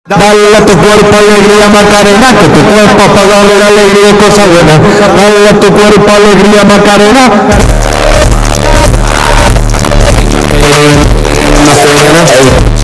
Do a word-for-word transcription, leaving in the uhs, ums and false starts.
Dale a tu cuerpo alegría Macarena, que tu cuerpo para darle la alegría y cosa buena. Dale a tu cuerpo alegría Macarena.